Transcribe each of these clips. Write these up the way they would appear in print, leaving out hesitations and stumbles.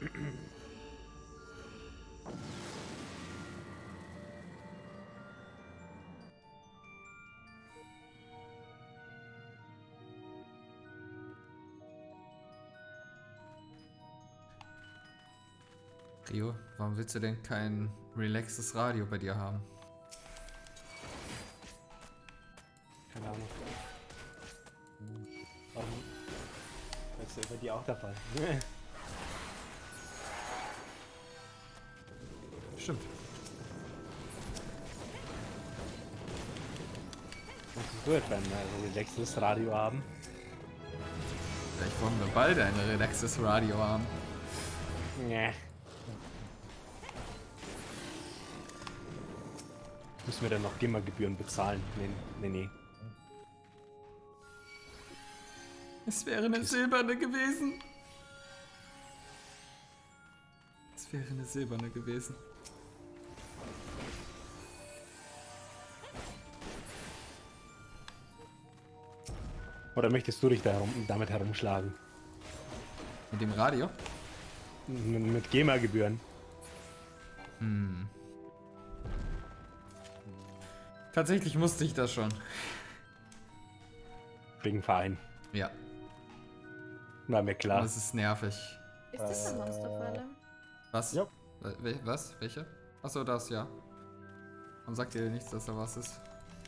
Rio, warum willst du denn kein relaxes Radio bei dir haben? Keine Ahnung. Warum? Das ist ja bei dir auch der Fall. Stimmt. Möchtest du etwa ein relaxes Radio haben? Vielleicht wollen wir bald ein relaxes Radio haben. Nee. Müssen wir dann noch GEMA-Gebühren bezahlen? Nee. Es wäre eine silberne gewesen. Es wäre eine silberne gewesen. Oder möchtest du dich damit herumschlagen? Mit dem Radio? Mit GEMA-Gebühren. Tatsächlich musste ich das schon. Wegen Verein. Ja. War mir klar. Das ist nervig. Ist das eine Monsterfalle? Was? Ja. Was? Welche? Achso, das, ja. Und sagt dir nichts, dass da was ist?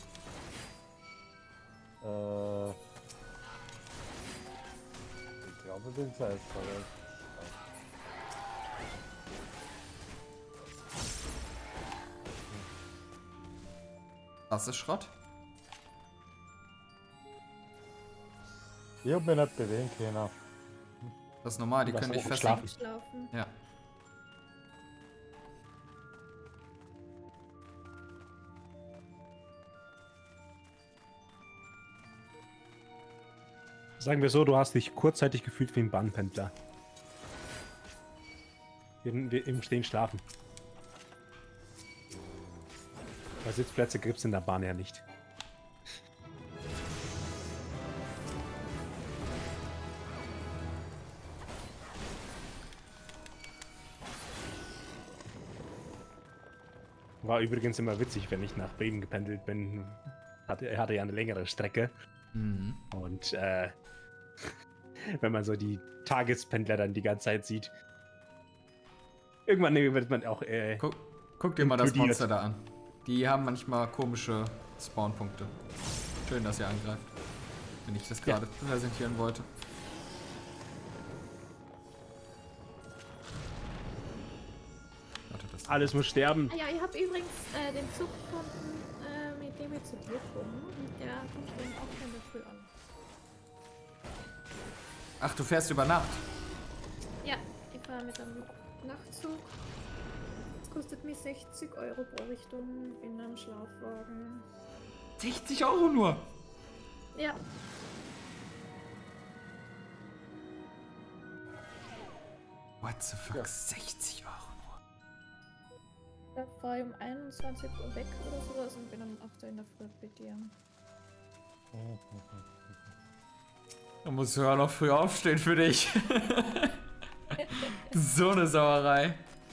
Ich glaube, den Zeit verletzt. Das ist Schrott? Ich hab mich nicht bewegen können. Das ist normal, die Du können hast nicht oben fesseln. Schlafen. Ja. Sagen wir so, du hast dich kurzzeitig gefühlt wie ein Bahnpendler. Im Stehen schlafen. Weil Sitzplätze gibt es in der Bahn ja nicht. War übrigens immer witzig, wenn ich nach Bremen gependelt bin. Er hatte ja eine längere Strecke. Mhm. Und wenn man so die Tagespendler dann die ganze Zeit sieht, irgendwann wird man auch Guck dir mal das inkludiert. Monster da an. Die haben manchmal komische Spawnpunkte. Schön, dass ihr angreift. Wenn ich das gerade präsentieren wollte. Warte, das Alles muss sterben. Ah ja, ich habe übrigens den Zug gefunden, mit dem ich zu dir komme. Und der kommt dann auch in der Früh an. Ach, du fährst über Nacht? Ja, ich fahre mit einem Nachtzug. Es kostet mich 60 Euro pro Richtung in einem Schlafwagen. 60 Euro nur? Ja, What the fuck? 60 Euro nur? da fahre ich um 21 Uhr weg oder sowas und bin um 8 Uhr in der Früh bei dir. Da musst du ja noch früh aufstehen für dich. So eine Sauerei.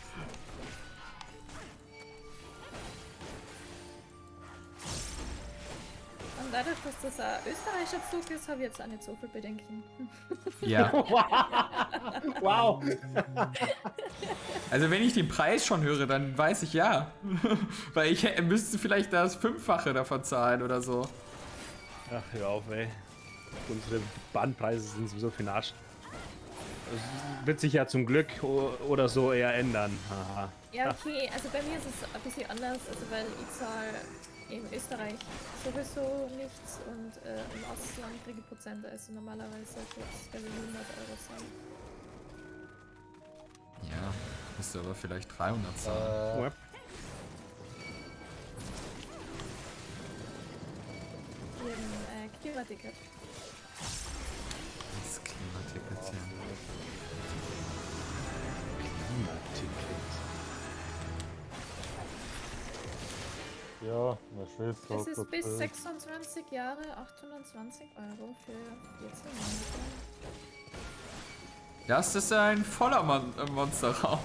Und dadurch, dass das ein österreichischer Zug ist, habe ich jetzt auch nicht so viel Bedenken. Ja. Wow. Also wenn ich den Preis schon höre, dann weiß ich ja. Weil ich müsste vielleicht das Fünffache davon zahlen oder so. Ach, hör auf, ey. Unsere Bahnpreise sind sowieso für den Arsch. Das wird sich ja zum Glück oder so eher ändern. Haha. Ja, okay, also bei mir ist es ein bisschen anders, also weil ich zahle in Österreich sowieso nichts und im Ausland kriege ich Prozente, also normalerweise wird es 100 Euro sein. Ja, müsste aber vielleicht 300 zahlen. Ja. Hier ein Klimaticket. Das Klimaticket hier. Klimaticket. Ja, meine Schwester Es hat ist bis erzählt. 26 Jahre 820 Euro für 14 Monate. Das ist ein voller Monsterraum.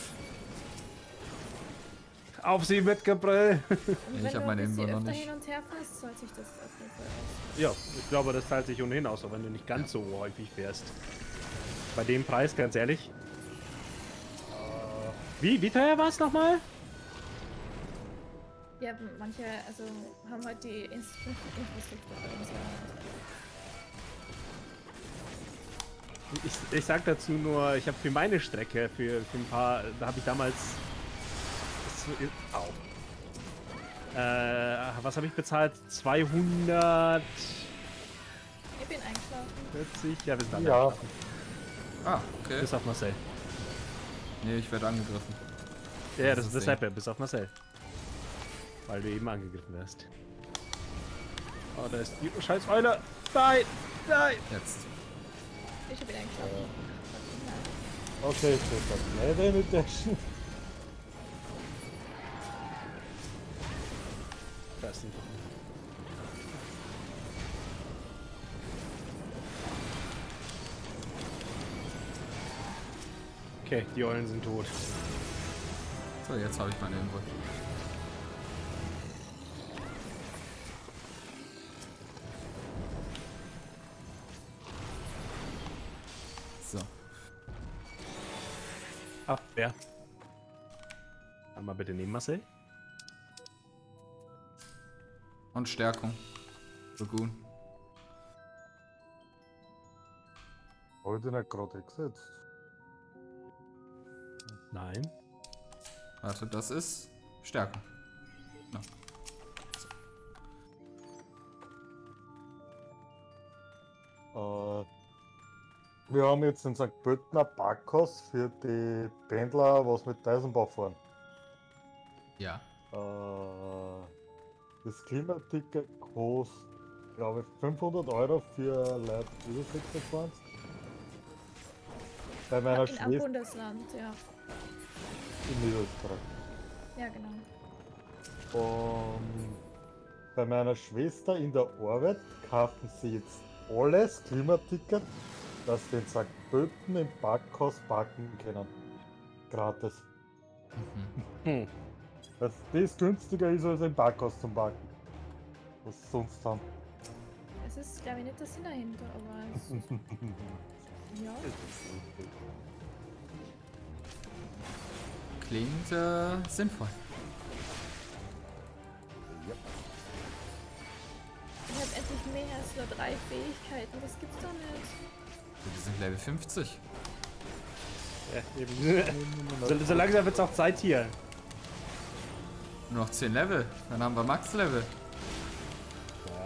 Auf sie mit Gebrüll! Und Ich wenn hab du meine ein bisschen Info noch öfter nicht. hin und her fährst, zahlt sich das auf jeden Fall aus. Ja, ich glaube, das teilt sich ohnehin aus, auch wenn du nicht ganz so häufig fährst. Bei dem Preis, ganz ehrlich. Wie teuer war es nochmal? Ja, manche, also haben halt die Infrastruktur bei uns Ich sag dazu nur, ich habe für meine Strecke, für ein paar, da habe ich damals... Au. Was habe ich bezahlt? 240? Ich bin eingeschlafen. Ja, wir sind alle Ja, eingeschlafen. Ah, okay. Bis auf Marcel. Nee, ich werde angegriffen. Ja, das ist ist deshalb, bis auf Marcel. Weil du eben angegriffen wirst. Oh, da ist die scheiß Eule. Nein! Nein! Jetzt. Ich bin eingeschlafen. okay, ich bin da gleich drin mit der Da ist ein... Okay, die Eulen sind tot. So, jetzt habe ich meine Info. So. Abwehr. Einmal bitte neben Marcel. Und Stärkung. Lagoon. Heute nicht gerade gesetzt. Nein. Warte, das ist Stärkung. No. Wir haben jetzt in St. Pöltener Parkhaus für die Pendler, was mit Eisenbahn fahren. Ja. Das Klimaticket kostet, glaube ich, 500 Euro für Leute über 26. Bei meiner In einem Schwester Bundesland, ja. in Niederösterreich. Ja, genau. Und bei meiner Schwester in der Arbeit kaufen sie jetzt alles Klimaticket, dass sie in St. Pölten im Parkhaus parken können. Gratis. Hm. Dass das günstiger ist als im Parkhaus zum Parken. Was sie sonst haben. Es ist, glaube ich, nicht der Sinn dahinter, aber es ist, ja. Klingt sinnvoll. Ich habe endlich mehr als nur 3 Fähigkeiten. Das gibt's doch nicht. Wir sind Level 50. Ja, eben. So langsam wird's auch Zeit hier. Nur noch 10 Level. Dann haben wir Max-Level. Ja.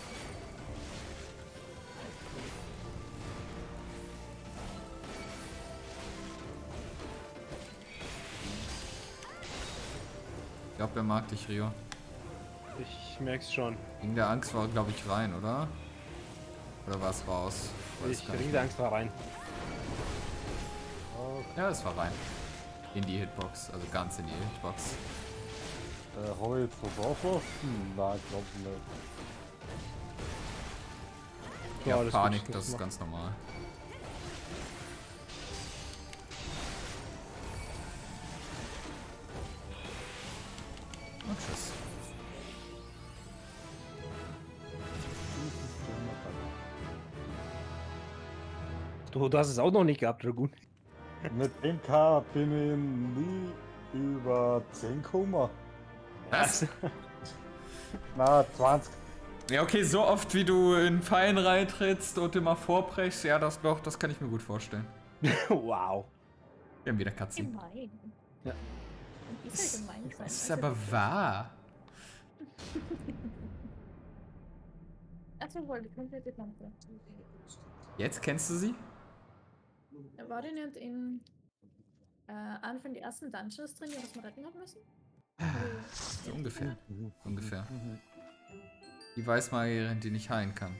Ich glaube, er mag dich, Rio. Ich merk's schon. Wegen der Angst war, glaube ich, rein, oder? Oder war es raus? Weiß Ich gar nicht bring die mehr. Angst da rein. Ja, es war rein. In die Hitbox. Also ganz in die Hitbox. Habe ich jetzt was auflassen? Nein, glaube nicht. Ja, alles Panik, gut, das ist mach. ganz normal. Und tschüss. Du hast es auch noch nicht gehabt, Dragoon. Mit MK bin ich nie über 10 gekommen. Was? Na, 20. Ja, okay, so oft wie du in Pfeilen reintrittst und immer vorbrechst, ja, das doch, das kann ich mir gut vorstellen. Wow. Wir haben wieder Cutscene. Gemein. Ja. Und ist ja gemein sein. Das ist also aber wahr. Achso, wohl, die komplette Lampe. Jetzt kennst du sie? War die nicht in einem von den ersten Dungeons drin, die was wir retten haben müssen? So ungefähr. Ungefähr. Die Weißmagierin, die nicht heilen kann.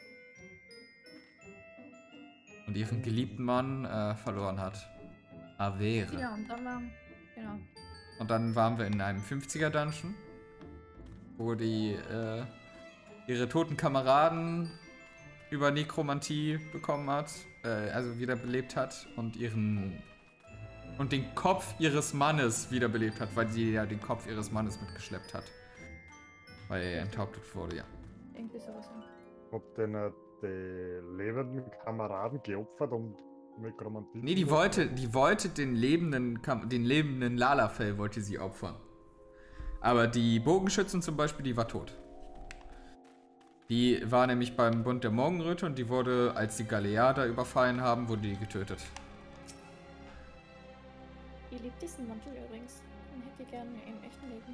Und ihren geliebten Mann verloren hat. Avere. Genau, und dann war. Genau. Und dann waren wir in einem 50er Dungeon, wo die ihre toten Kameraden über Nekromantie bekommen hat, also wiederbelebt hat und den Kopf ihres Mannes wiederbelebt hat, weil sie ja den Kopf ihres Mannes mitgeschleppt hat. Weil er enthauptet wurde, ja. Irgendwie sowas. Ja. Ob denn die lebenden Kameraden geopfert, um Nekromantie Nee, die wollte den lebenden Lalafell wollte sie opfern. Aber die Bogenschützin zum Beispiel, die war tot. Die war nämlich beim Bund der Morgenröte und die wurde, als die Galeader überfallen haben, wurde die getötet. Ihr liebt diesen Mantel übrigens. Den hätte ich gerne im echten Leben.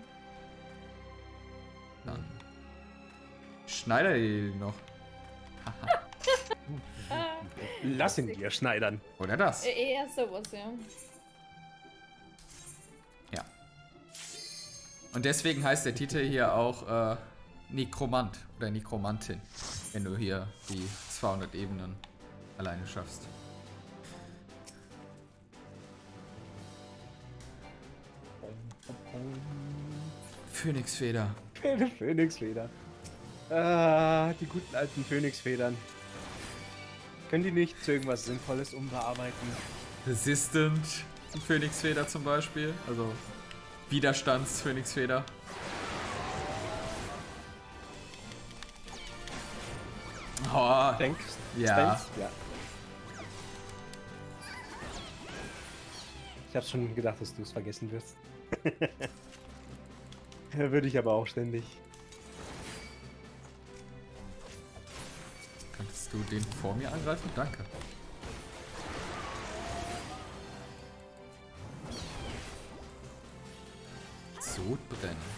Dann schneider die noch. Lass ihn dir schneidern. Oder das. Eher sowas, ja. Ja. Und deswegen heißt der Titel hier auch Nekromant oder Nekromantin, wenn du hier die 200 Ebenen alleine schaffst. Phönixfeder. Phönixfeder. Ah, die guten alten Phönixfedern. Können die nicht zu irgendwas Sinnvolles umbearbeiten? Resistant Phönixfeder zum Beispiel, also Widerstands-Phönixfeder. Oh, Denkst ja. Ja. Ich hab schon gedacht, dass du es vergessen wirst. Würde ich aber auch ständig. Kannst du den vor mir angreifen? Danke. Sodbrennen.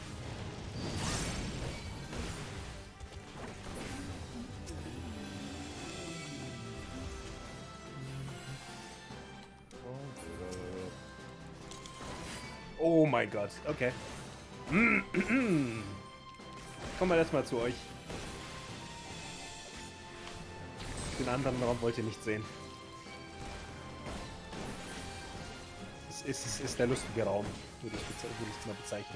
Oh mein Gott, okay. Kommen wir erstmal zu euch. Den anderen Raum wollt ihr nicht sehen. Es ist der lustige Raum, würde ich es mal bezeichnen.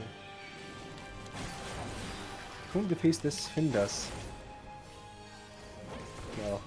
Kronengefäß des Finders. Ja.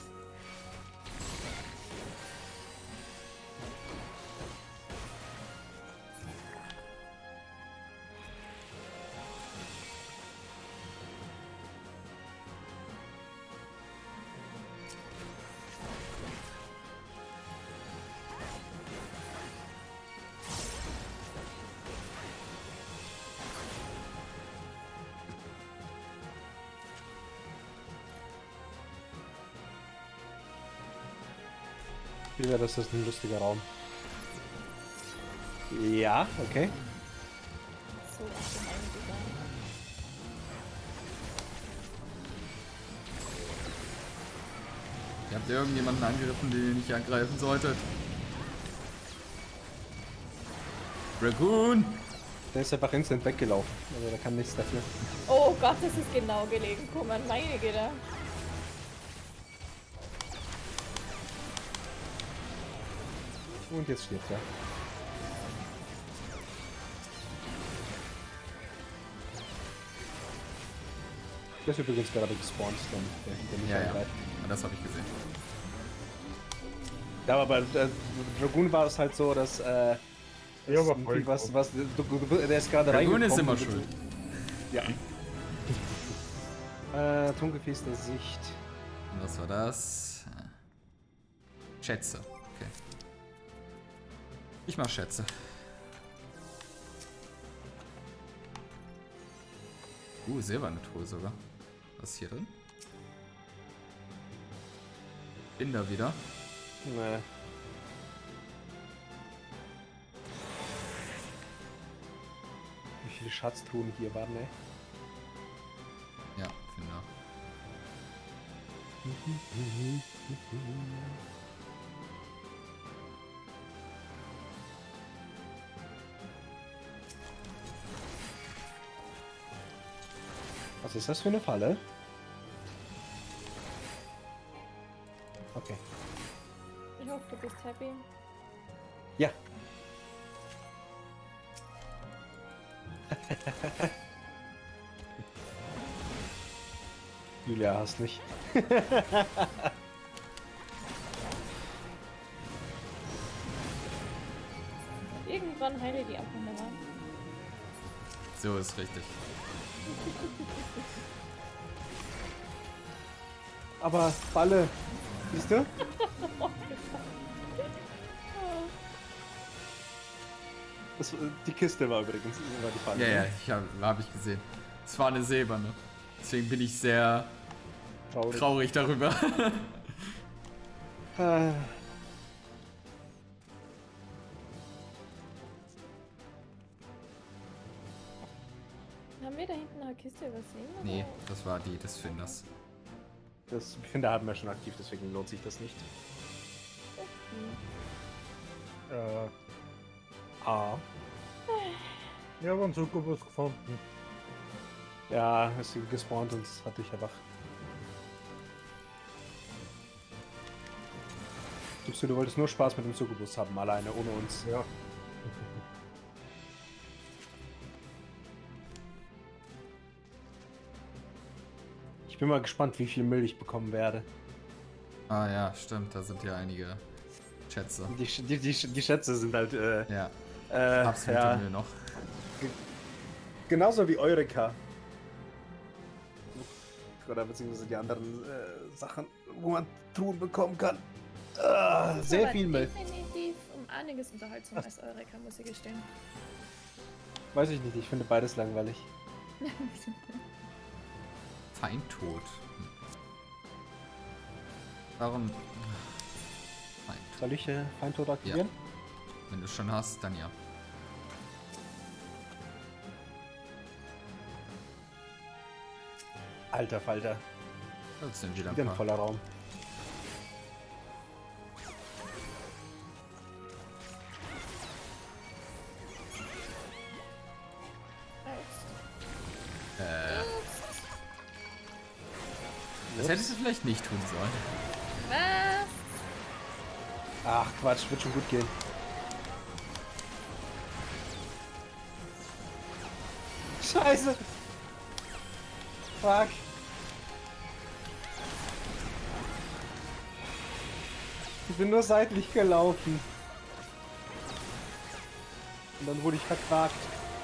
Das ist ein lustiger Raum. Ja, okay. So ist schon eine Design. Ihr habt irgendjemanden angegriffen, den ihr nicht angreifen solltet. Dragoon! Der ist einfach instant weggelaufen. Also der kann nichts dafür. Oh Gott, das ist genau gelegen. Guck mal, meine Güte. Und jetzt stirbt er. Der ist übrigens gerade gespawnt, der hinter mich Ja, ja. angreift. Das habe ich gesehen. Ja, aber bei Dragoon war es halt so, dass Ja, aber irgendwie der ist gerade Dragoon ist reingekommen immer und- schuld. Ja. Tongefäß der Sicht. Und was war das? Schätze. Okay. Ich mach Schätze. Silberne Truhe sogar. Was ist hier drin? Binder wieder. Nee. Wie viele Schatztruhen hier waren, ne? Ja, Binder. Was ist das für eine Falle? Okay. Ich hoffe, du bist happy. Ja. Julia hast nicht. Irgendwann heile die Abwanderer. So ist richtig. Aber Balle, siehst du? Das, die Kiste war übrigens war die Falle. Ja, ja, hab ich gesehen. Es war eine silberne. Deswegen bin ich sehr traurig darüber. Ah. Haben wir da hinten eine Kiste übersehen? Oder? Nee, das war die des Finders. Das Finder haben wir schon aktiv, deswegen lohnt sich das nicht. Ah. Ich habe einen Succubus gefunden. Ja, ist gespawnt und das hatte ich einfach. Gibst du wolltest nur Spaß mit dem Succubus haben, alleine, ohne uns. Ja. Ich bin mal gespannt, wie viel Müll ich bekommen werde. Ah ja, stimmt, da sind ja einige Schätze. Die Schätze sind halt, Ja, ja, absolute Müll noch. genauso wie Eureka. Oder beziehungsweise die anderen Sachen, wo man Truhen bekommen kann. Sehr Aber viel Müll. definitiv um einiges unterhaltsamer als Eureka, muss ich gestehen. Weiß ich nicht, ich finde beides langweilig. Feindtod. Warum? Feindtod. Soll ich Feindtod aktivieren? Wenn du es schon hast, dann ja. Alter Falter, Das sind wieder wieder ein ein paar. voller Raum. Das hättest du vielleicht nicht tun sollen. Was? Ach Quatsch, wird schon gut gehen. Scheiße! Fuck! Ich bin nur seitlich gelaufen. Und dann wurde ich verquakt.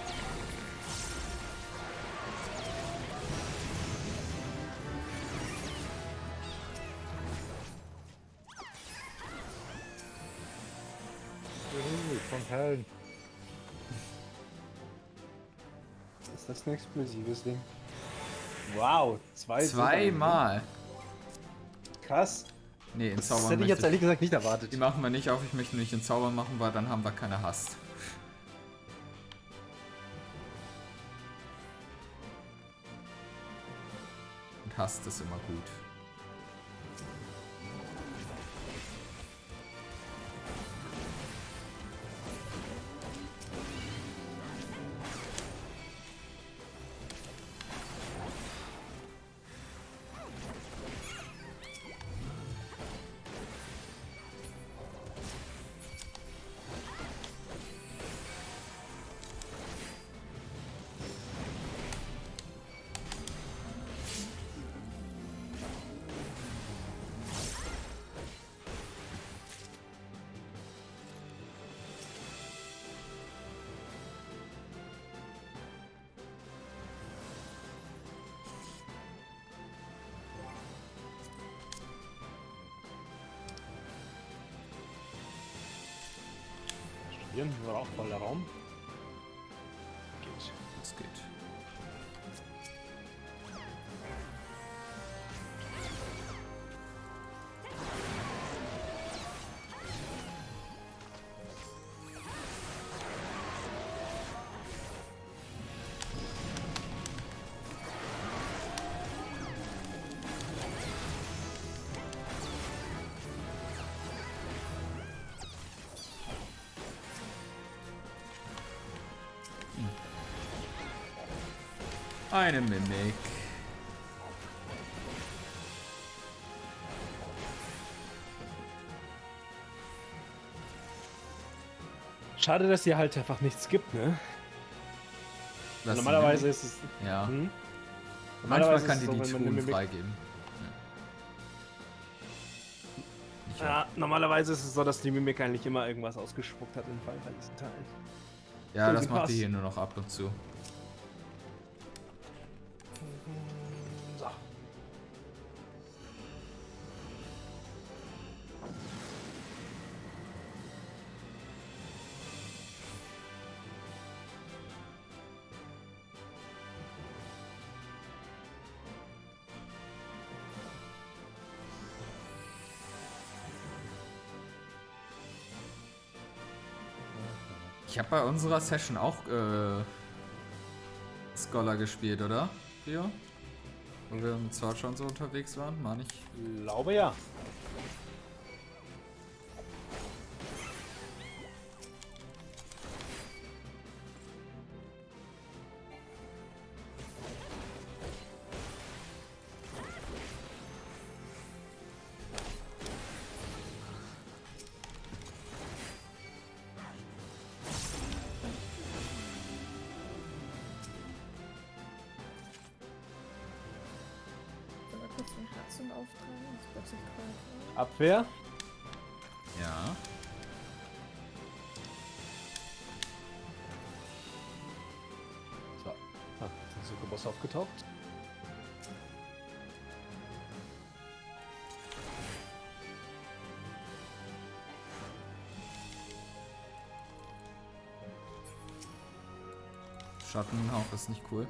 Von Hellen. Ist das ein explosives Ding? Wow, Zweimal. Krass. Nee, in Das Zaubern hätte ich jetzt möchte ehrlich gesagt nicht erwartet. die machen wir nicht auf. Ich möchte nicht in Zauber machen, weil dann haben wir keine Hast. Und Hast ist immer gut. Hier war auch voller Raum. Geht. Das geht. Eine Mimik. Schade, dass hier halt einfach nichts gibt, ne? Was, Normalerweise Mimik? ist es. Ja. Hm? Manchmal kann ist die es die so, wenn man Truhen eine Mimik- freigeben. Ja, normalerweise ist es so, dass die Mimik eigentlich immer irgendwas ausgespuckt hat in Final Fantasy Teilen. Ja, So, das sie macht passt. die hier nur noch ab und zu. So. Ich habe bei unserer Session auch Scholar gespielt, oder? Rio? Wo wir im Sword schon so unterwegs waren, meine ich. Glaube ja. Soll mal kurz den Herzung auftragen? Das wird sich kalt. Abwehr. Ja. So. Ah, ist der Succubus aufgetaucht. Schattenhauch ist nicht cool.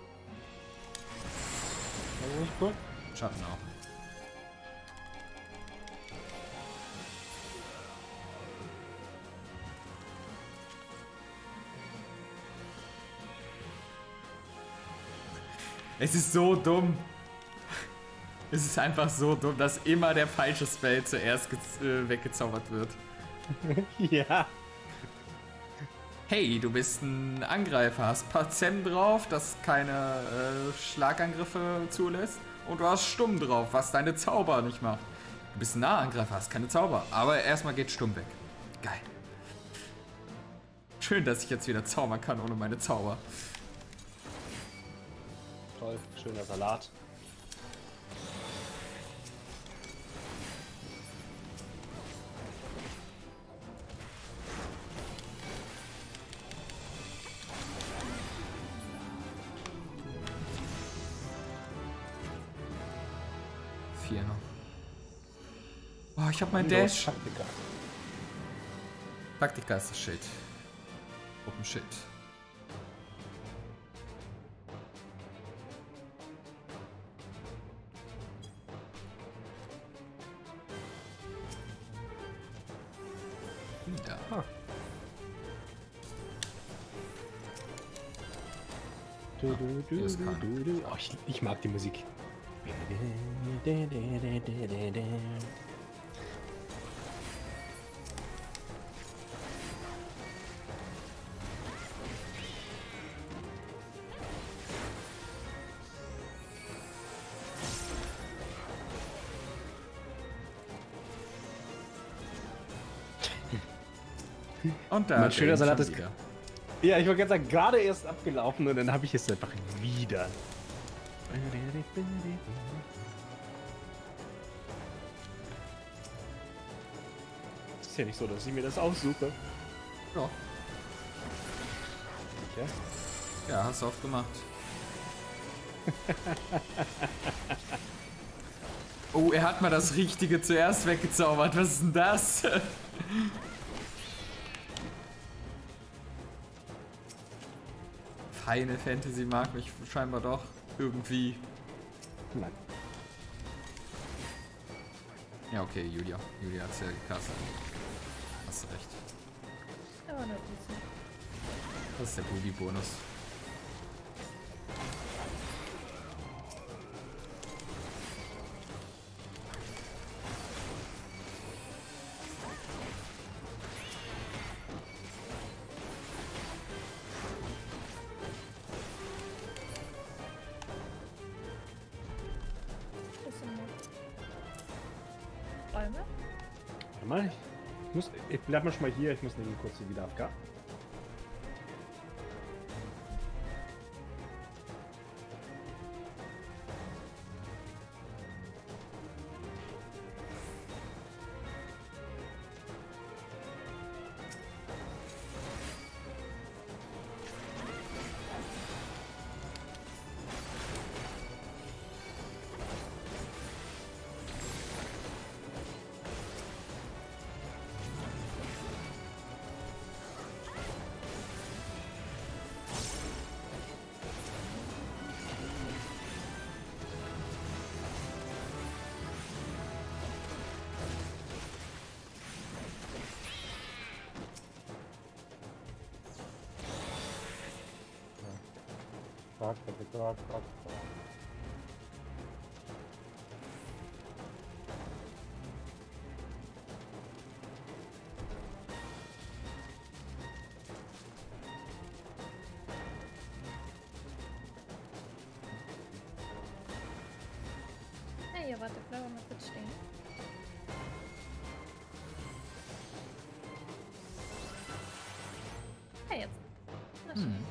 Also nicht cool. Schattenhauch. Es ist so dumm. Es ist einfach so dumm, dass immer der falsche Spell zuerst weggezaubert wird. Ja. Hey, du bist ein Angreifer, hast Pazem drauf, das keine Schlagangriffe zulässt. Und du hast Stumm drauf, was deine Zauber nicht macht. Du bist ein Nahangreifer, hast keine Zauber. Aber erstmal geht Stumm weg. Geil. Schön, dass ich jetzt wieder zaubern kann ohne meine Zauber. Toll, schöner Salat. Vier noch. Oh, ich hab mein Dash. Taktika. Praktika ist das Schild. Open Schild. Da. Ah. Hier ist keiner. Oh, ich mag die Musik. Und da Mein hat schöner er ihn Salat schon ist- wieder. Ja, ich wollte gerade sagen, gerade erst abgelaufen und dann habe ich es einfach wieder. Es ist ja nicht so, dass ich mir das aussuche. Ja. Ja? Ja, hast du oft gemacht. Oh, er hat mal das Richtige zuerst weggezaubert. Was ist denn das? Final Fantasy mag mich scheinbar doch irgendwie. Nein. Ja, okay, Julia. Julia hat's ja gecastet. Hast du recht. Aber nicht so. Das ist der Boogie-Bonus. Was sind noch? Bäume? Warte mal, ich bleib mal schon mal hier, ich muss nämlich kurz hier wieder AFK. Kacke. Hey, ja, warte, bleib mal kurz stehen. Hey, jetzt. Na schön. Hm.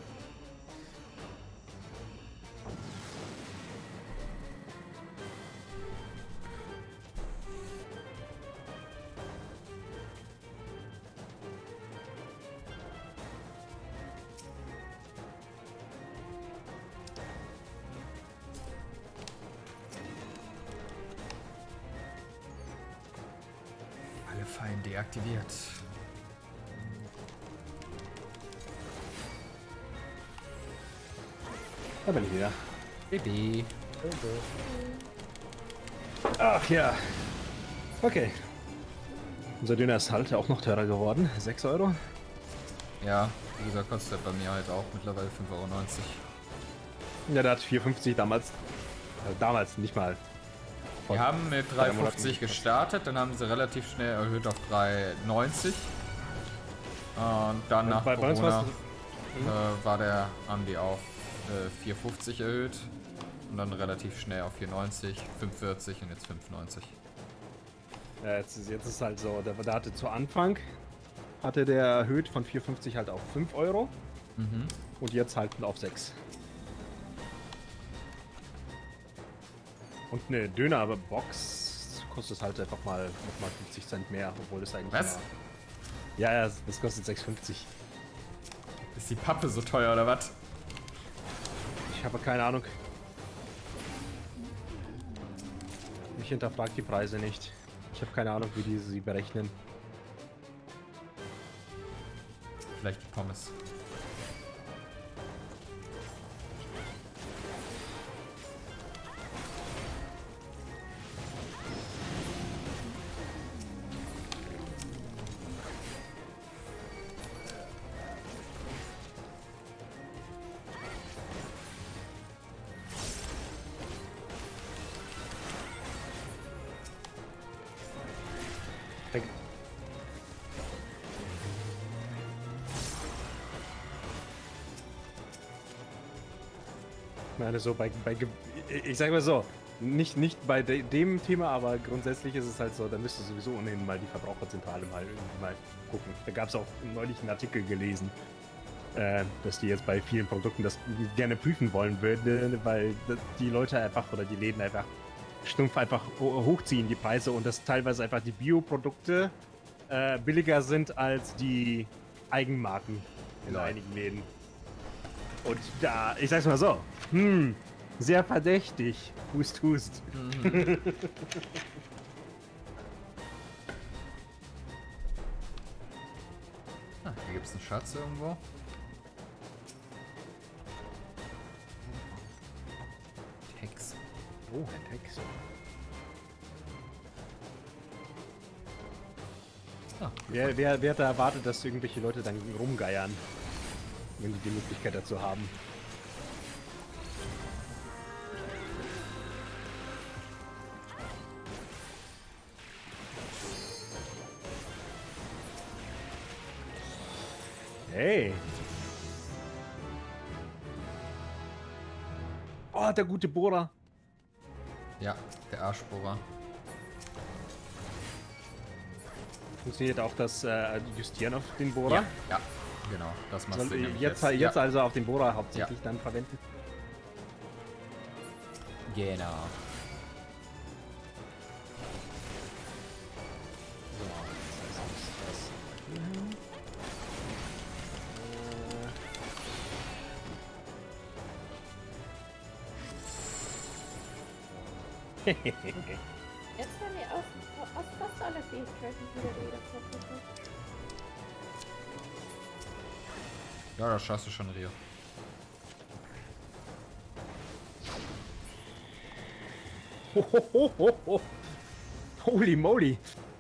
Alle Fallen deaktiviert. Da bin ich wieder. Baby. Ach ja. Okay. Unser Döner ist halt auch noch teurer geworden. 6 Euro. Ja, wie gesagt, kostet bei mir halt auch mittlerweile 5,90 €. Ja, der hat 4,50 damals. Damals nicht mal. Wir haben mit 3 Monaten 3,50 gestartet, dann haben sie relativ schnell erhöht auf 3,90. Und dann nach Bei uns Corona war's- haben die auf 4,50 erhöht. Und dann relativ schnell auf 4,90, 5,40 und jetzt 5,90. Ja, jetzt ist halt so, der hatte zu Anfang, hatte der erhöht von 4,50 halt auf 5 Euro Mhm. und jetzt halt auf 6. Und eine Dönerbox kostet halt einfach mal nochmal 50 Cent mehr, obwohl das eigentlich... Was? Ja, das kostet 6,50. Ist die Pappe so teuer oder was? Ich habe keine Ahnung. Ich hinterfrage die Preise nicht. Ich habe keine Ahnung, wie die sie berechnen. Vielleicht die Pommes. Ich meine, so ich sag mal so, nicht bei dem Thema, aber grundsätzlich ist es halt so, da müsste sowieso ohnehin mal die Verbraucherzentrale mal irgendwie mal gucken. Da gab es auch neulich einen Artikel gelesen, dass die jetzt bei vielen Produkten das gerne prüfen wollen würden, weil die Leute einfach oder die Läden einfach stumpf einfach hochziehen die Preise und dass teilweise einfach die Bioprodukte billiger sind als die Eigenmarken in einigen Läden. Und da, ich sag's mal so, sehr verdächtig. Hust, hust. Mhm. Ah, hier gibt's einen Schatz irgendwo. Text. Oh, ein Text. Ah, Wer hat da erwartet, dass irgendwelche Leute dann rumgeiern, wenn die Möglichkeit dazu haben? Hey! Oh, der gute Bohrer! ja, der Arschbohrer. Funktioniert auch das Justieren auf den Bohrer? Ja, ja, genau. Das machst du Soll nämlich jetzt Ja, also auf den Bohrer hauptsächlich dann verwenden? genau. So, das heißt, das hier hin. Jetzt haben wir aus fast alle Fähigkeiten wieder verputzt. Ja, das schaffst du schon, Rio. Holy moly!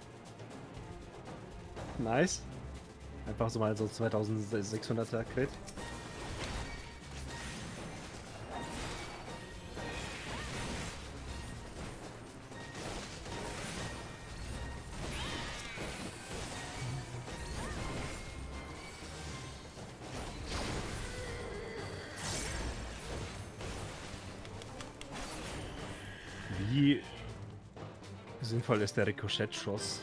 Nice. Einfach so mal so 2600er Crit. Sinnvoll ist der Ricochet-Schuss.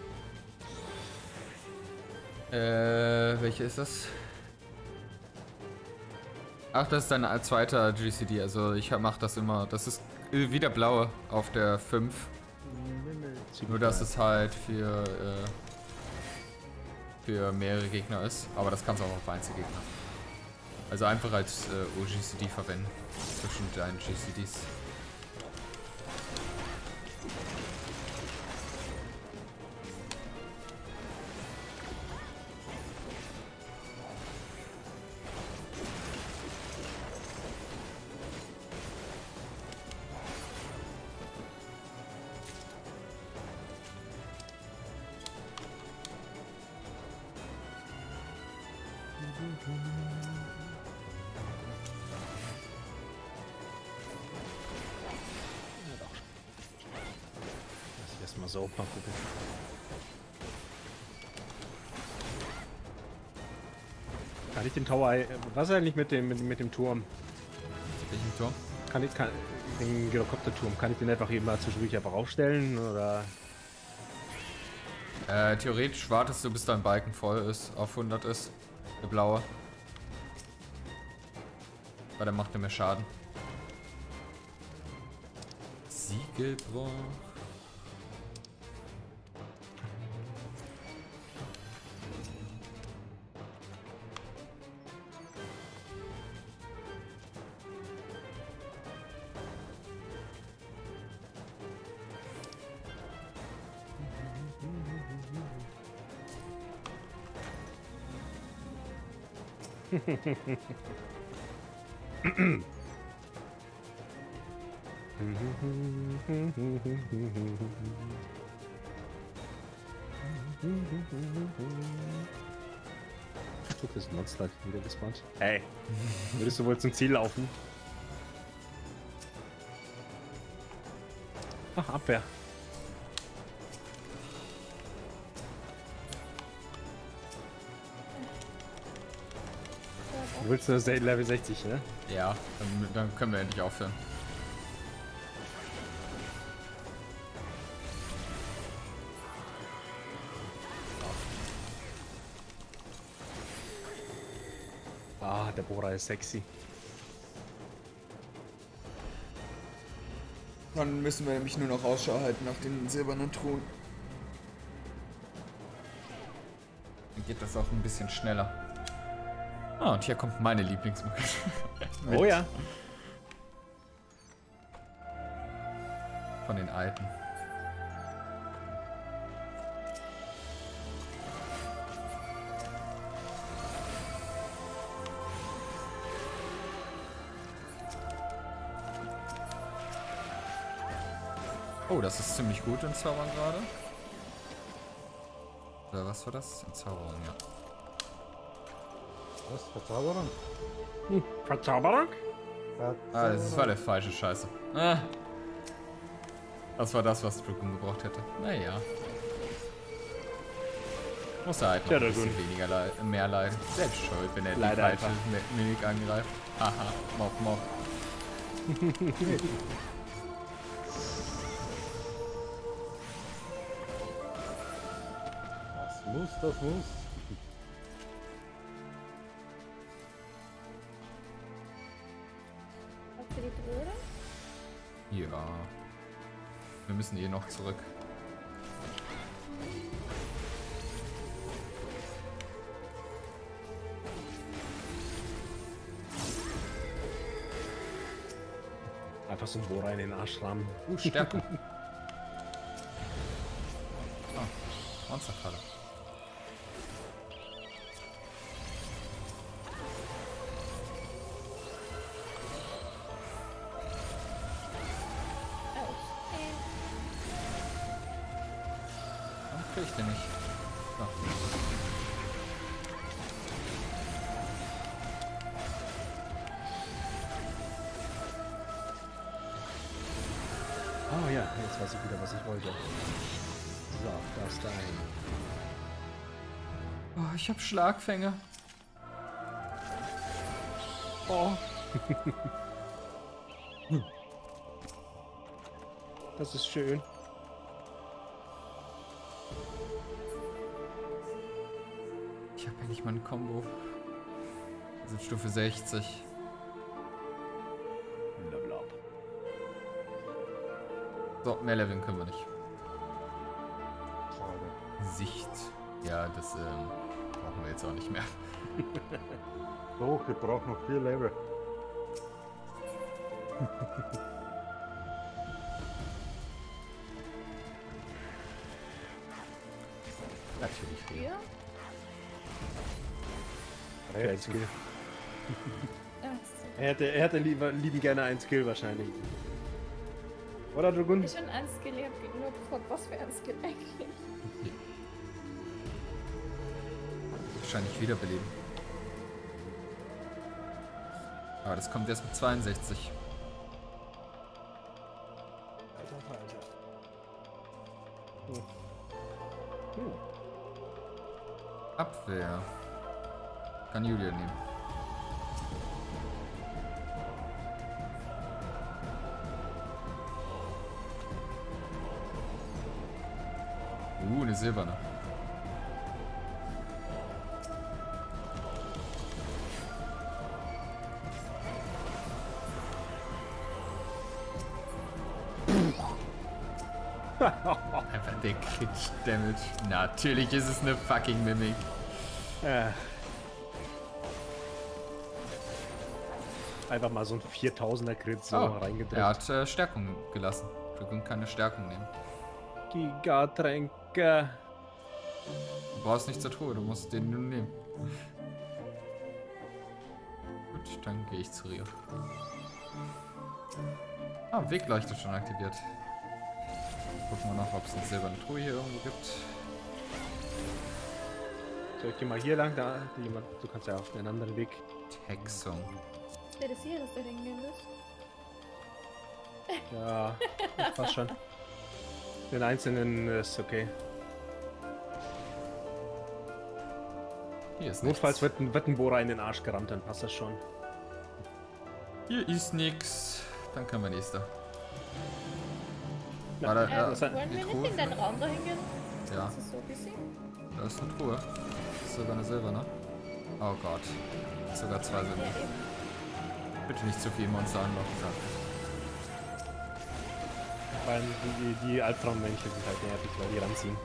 Welche ist das? Ach, das ist dein zweiter GCD, also ich mach das immer. Das ist wieder blaue auf der 5. Nur dass es halt für mehrere Gegner ist, aber das kannst du auch auf Einzelgegner. Also einfach als OGCD verwenden zwischen deinen GCDs. Lass ich erstmal so mal gucken. Kann ich den Tower... Was ist eigentlich mit dem Turm? Welchen Turm? Den Gyrocopter-Turm, kann ich den einfach eben mal zwischendurch einfach aufstellen, oder? Theoretisch wartest du, bis dein Balken voll ist, auf 100 ist. Der blaue. Weil dann macht er mehr Schaden. Siegelbruch. Guck, das Monster hat wieder gespawnt. Hey, würdest du wohl zum Ziel laufen? Ach, Abwehr. Du willst nur Level 60, ne? Ja, dann können wir endlich aufhören. Ah, der Bohrer ist sexy. Dann müssen wir nämlich nur noch Ausschau halten nach den silbernen Truhen. Dann geht das auch ein bisschen schneller. Ah, und hier kommt meine Lieblingsmöglichkeit. Oh ja. Von den alten. Oh, das ist ziemlich gut in Zaubern gerade. Oder was war das? In Zauberung, ja. Was? Verzauberung? Verzauberung? Ah, das war der falsche Scheiße. Ah. Das war das, was Drückung gebraucht hätte. Naja. Muss er halt noch ein bisschen weniger mehr leiden. Selbst schuld, wenn er die falsche Mimik angreift. Haha, Mob, Mob. Das muss. Habt ihr die Drohne? Ja. Wir müssen eh noch zurück. Einfach so ein Bohrer in den Arsch rammen. Stärke. Oh, Monsterfalle. Warum krieg ich den nicht? So. Oh ja, jetzt weiß ich wieder, was ich wollte. So, da ist dein. Oh, ich hab Schlagfänger. Oh. Das ist schön. Ich habe endlich mal ein Combo. Wir sind Stufe 60. Level up. So, mehr leveln können wir nicht. Schade. Sicht. Ja, das brauchen wir jetzt auch nicht mehr. Doch, wir brauchen noch 4 Level. Natürlich. Für? Für ein Skill. Ach Er hätte lieben gerne einen Skill wahrscheinlich. Oder Dragun? so. Schon ein Skill, ich hab nur gefragt, was für ein Skill eigentlich. Wahrscheinlich wiederbeleben. Aber das kommt erst mit 62. Alter. Abwehr. Kann Julia nehmen. Eine silberne. Einfach der Crit-Damage. Natürlich ist es eine fucking Mimik. Einfach mal so ein 4000er Crit so Oh, reingedrückt. er hat Stärkung gelassen. Dragon kann eine Stärkung nehmen. Gigatränke. Du brauchst nicht zur Truhe, du musst den nur nehmen. Gut, dann gehe ich zu Rio. Ah, Wegleuchte schon aktiviert. Gucken wir noch, ob es eine silberne Truhe hier irgendwo gibt. So, ich geh mal hier lang, da jemand. Du kannst ja auf einen anderen Weg. Texung. Steht es hier, dass der hingehen muss? Ja, das passt schon. Den einzelnen ist okay. Hier ist Notfalls nichts. wird ein Bohrer in den Arsch gerammt, dann passt das schon. Hier ist nix. Dann können wir nächster. Ja, War da, das hat- Wollen die wir Truhe? nicht in den Raum da hingehen? Ja, Das ist so gesehen. da ist eine Truhe. Das ist sogar eine silberne. Oh Gott. Sogar 2 Ja, silberne. eben. Bitte nicht zu viel Monster anlocken, sagt Weil die Albtraummännchen sind halt nervig, weil die ranziehen.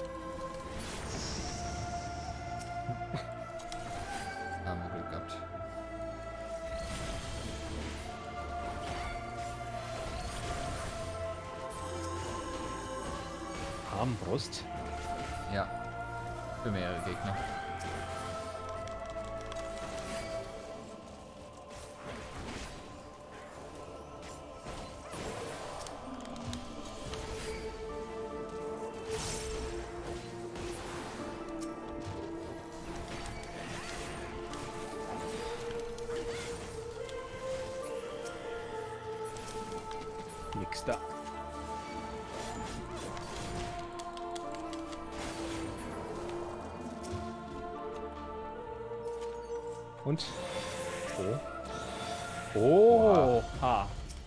Haben wir Glück gehabt. Armbrust. Ja. Für mehrere Gegner. Nix da. Und? Oh. Oh. Ha.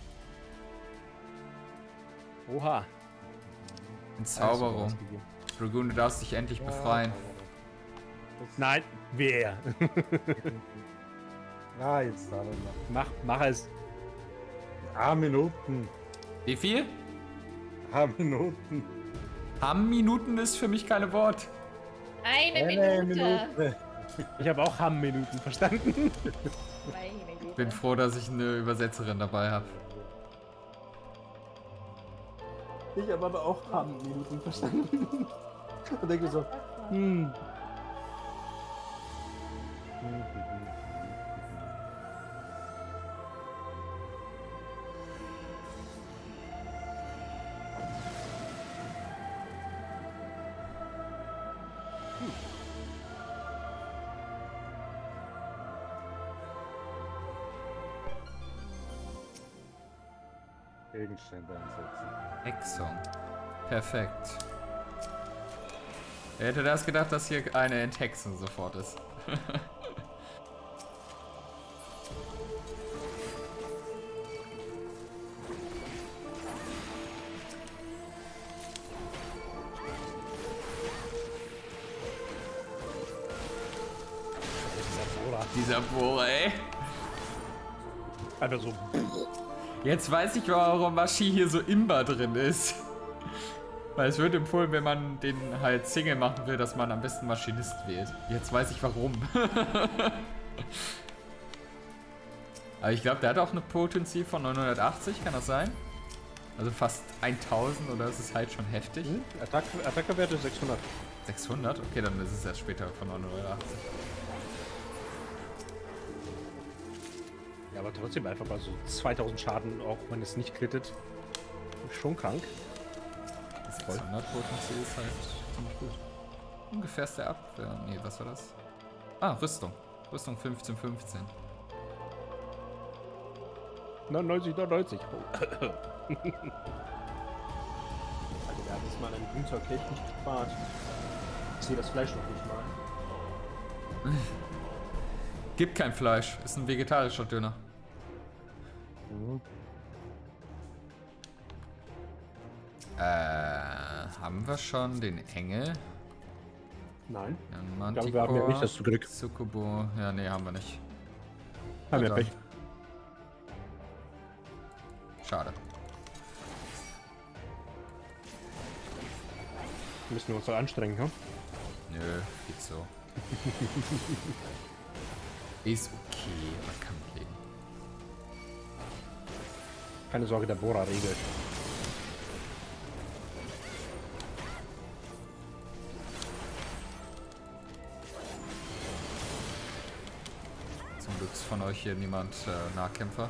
Oha. Entzauberung. Ausgegeben. Dragoon, du darfst dich endlich befreien. Nein, wer? Ah, jetzt da noch. Mach es. Minuten. Wie viel? Minuten. Minuten ist für mich keine Wort. Eine Eine Minute. Minute. Ich habe auch Hamm-Minuten verstanden. Meine Güte. Bin froh, dass ich eine Übersetzerin dabei habe. Ich habe aber auch Hamm-Minuten verstanden. Und denke so, hm. Gegenstände einsetzen. Hexung. Perfekt. Wer hätte das gedacht, dass hier eine Enthexung sofort ist? Dieser Bohrer, ey. Einfach so. Jetzt weiß ich, warum Maschi hier so imbar drin ist. Weil es wird empfohlen, wenn man den halt Single machen will, dass man am besten Maschinist wählt. Jetzt weiß ich warum. Aber ich glaube, der hat auch eine Potency von 980, kann das sein? Also fast 1000 oder ist es halt schon heftig? Attackerwerte 600. 600? Okay, dann ist es erst später von 980. Ja, aber trotzdem einfach mal so 2000 Schaden, auch wenn es nicht krittet. Schon krank. 600 Potency ist halt ziemlich gut. Ungefähr ist der Abwehr. Nee, was war das? Ah, Rüstung. Rüstung 15, 15. 99, 99. Oh. Also der hat jetzt mal ein Grünzeug echt nicht gespart. Ich sehe das Fleisch noch nicht mal. Gibt kein Fleisch. Ist ein vegetarischer Döner. Mhm. Haben wir schon den Engel? Nein. Ja, Ich Manticore, glaube, wir haben ja nicht das Glück. Sukubo. Ja, nee, haben wir nicht. Haben wir Ja, Pech. Schade. Müssen wir uns doch anstrengen, hm? Nö, geht so. Ist okay, man kann mitleben. Keine Sorge, der Bohrer regelt. Zum Glück ist von euch hier niemand Nahkämpfer.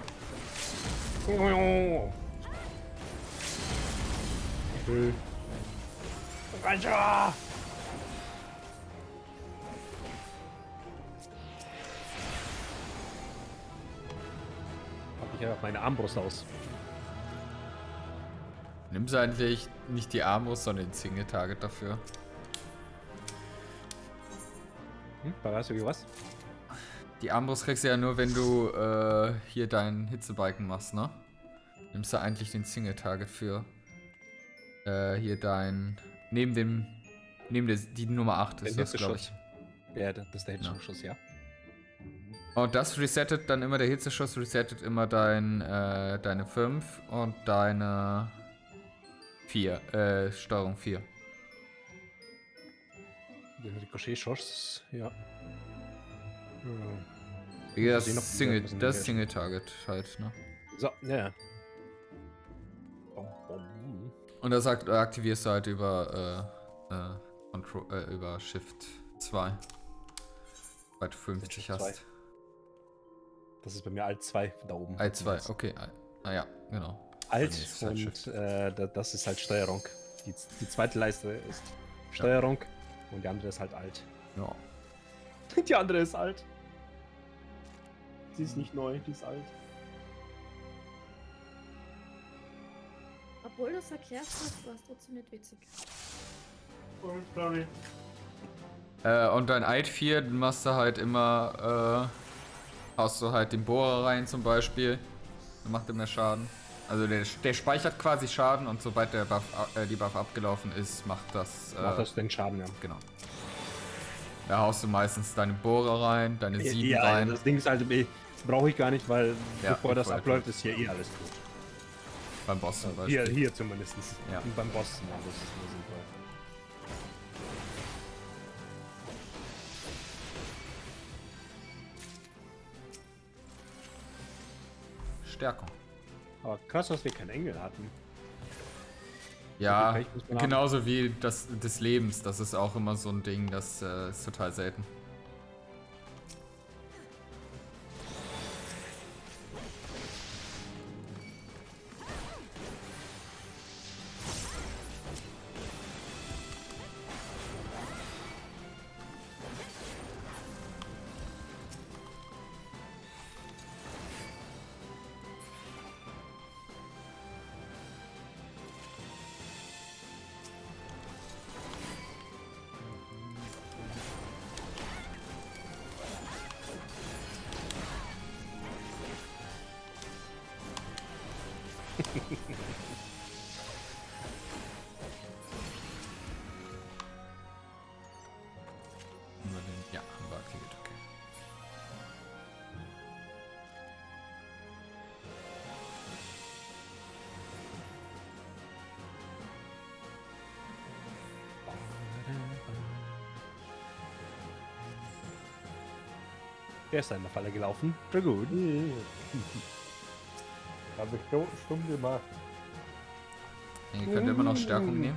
Ranger! Hab ich ja meine Armbrust aus. Nimm sie eigentlich nicht die Armbrust, sondern den Single-Target dafür. Weißt du was? Die Armbrust kriegst du ja nur, wenn du hier deinen Hitzebalken machst, ne? Nimmst du eigentlich den Single-Target für hier dein... die Nummer 8 ist das, glaube ich. Ja, das ist der Hitzeschuss, ja. Und das resettet dann immer, der Hitzeschuss resettet immer deine 5 und deine 4, Steuerung 4. Der Ricochet-Schuss, ja. Ja, sehen noch- das Single-Target halt, ne? So, ja. Und das aktivierst du halt über über Shift 2. Weil du 50 Shift hast. 2. Das ist bei mir Alt 2 da oben. Alt 2, okay. Ah ja, genau. Alt Bei mir ist es halt und Shift. das ist halt Steuerung. Die zweite Leiste ist Steuerung und die andere ist halt alt. Ja. Die andere ist alt. Sie ist nicht neu, die ist alt. Obwohl du es erklärt hast, war es trotzdem nicht witzig. Und dein Alt 4 machst du halt immer, haust du halt den Bohrer rein zum Beispiel. Dann macht er mehr Schaden. Also der speichert quasi Schaden und sobald der die Buff abgelaufen ist, macht das den Schaden, ja. Genau. Da haust du meistens deine Bohrer rein, deine 7 ja, rein. das Ding ist halt, brauche ich gar nicht, weil Ja, bevor das bevor er abläuft, tot ist hier eh alles gut. Beim Boss zum Beispiel. Hier zumindest. Ja. Und beim Boss, ja, das ist nur sinnvoll. Stärkung. Aber krass, dass wir keinen Engel hatten. Ja, Okay, muss man genauso wie das des Lebens. Das ist auch immer so ein Ding, das ist total selten. Ja, haben wir aktiviert, okay. Wer ist da in der Falle gelaufen? Dragoon. Habe ich stumm gemacht. Ihr könnt immer noch Stärkung nehmen.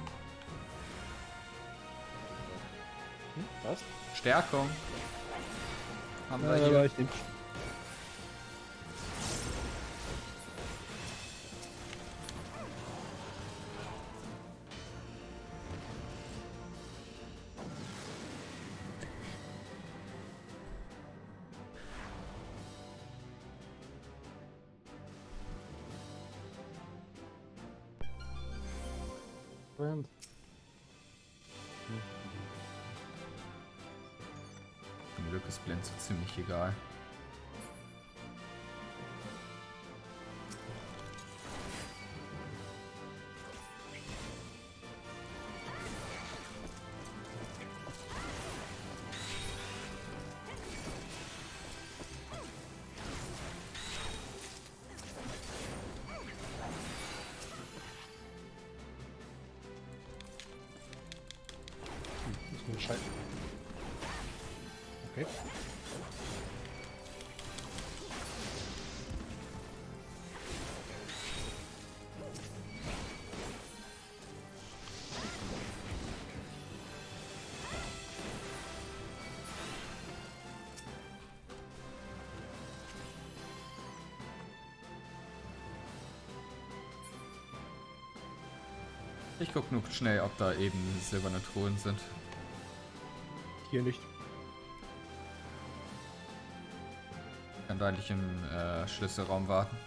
Was? Stärkung. Haben wir Ja, hier. ich nehme. Zum Glück ist Blend so ziemlich egal. Muss man schalten. Okay. Ich guck nur schnell, ob da eben silberne Truhen sind. Hier nicht. Kann da eigentlich im Schlüsselraum warten.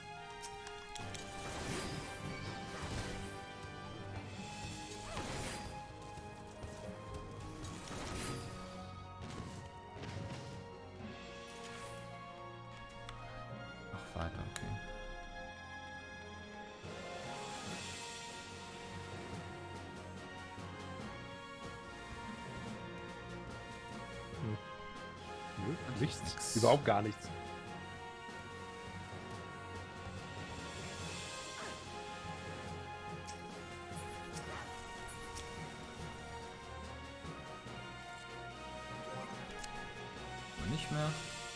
Noch weiter, okay. Nö, nichts. Nix. Überhaupt gar nichts. Nicht mehr.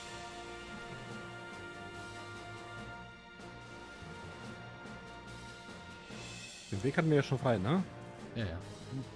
Den Weg hatten wir ja schon frei, ne? Ja, ja.